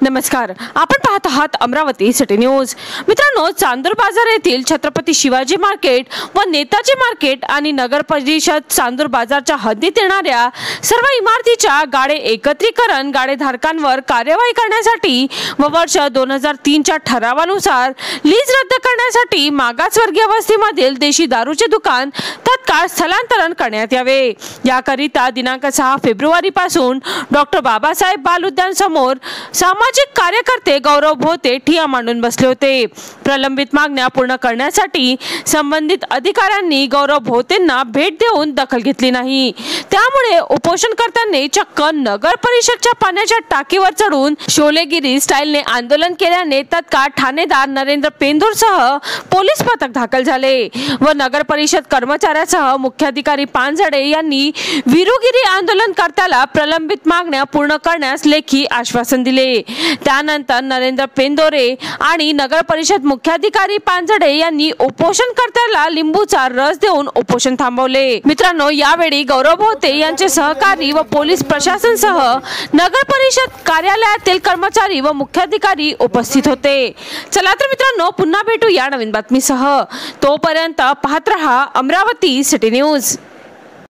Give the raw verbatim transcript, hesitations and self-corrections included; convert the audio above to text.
नमस्कार, आपण पाहत आहात अमरावती सिटी न्यूज। मित्रांनो, चांदूर बाजार येथील छत्रपती शिवाजी मार्केट व नेताजी मार्केट आणि नगर परिषद चांदूर बाजारच्या हद्दीत येणाऱ्या सर्व इमारतीच्या गाडे एकत्रीकरण गाडेधारकांवर कार्यवाही करण्यासाठी व वर्ष दोन हजार तीन च्या ठरावानुसार लीज रद्द करण्यासाठी मागासवर्गीय वस्तीमधील देशी दारूचे दुकान तत्काळ स्थलांतरण करण्यात यावे। याकरिता दिनांक सहा फेब्रुवारी पासून डॉक्टर बाबासाहेब बाल उद्यान समोर सामाजिक कार्यकर्ते गौरव भोते ठिय्या मांडून बसले होते। प्रलंबित मागण्या पूर्ण करण्यासाठी संबंधित अधिकाऱ्यांनी गौरव भोतेंना भेट देऊन दखल घेतली नाही। त्यामुळे उपोषणकर्त्यांनी चक्क नगर परिषदच्या पाण्याच्या टाकीवर चढून शोलेगिरी स्टाईलने आंदोलन केल्याने तत्काळ ठाणेदार नरेंद्र पेंदूरसह पोलीस पथक दाखल झाले व नगर परिषद कर्मचाऱ्यासह मुख्याधिकारी पानझडे यांनी विरुगिरी आंदोलनकर्त्याला प्रलंबित मागण्या पूर्ण करण्यास लेखी आश्वासन दिले। त्यानंतर नरेंद्र पेंदोरे आणि नगर परिषद मुख्याधिकारी पानझडे यांनी उपोषणकर्त्याला लिंबूचा रस देऊन उपोषण थांबवले। मित्रांनो, यावेळी गौरव भोते यांचे सहकारी व पोलीस प्रशासन सह नगर परिषद कार्यालयातील कर्मचारी व मुख्याधिकारी उपस्थित होते। चला तर मित्रांनो, पुन्हा भेटू या नवीन बातमीसह। तोपर्यंत पाहत रहा अमरावती सिटी न्यूज।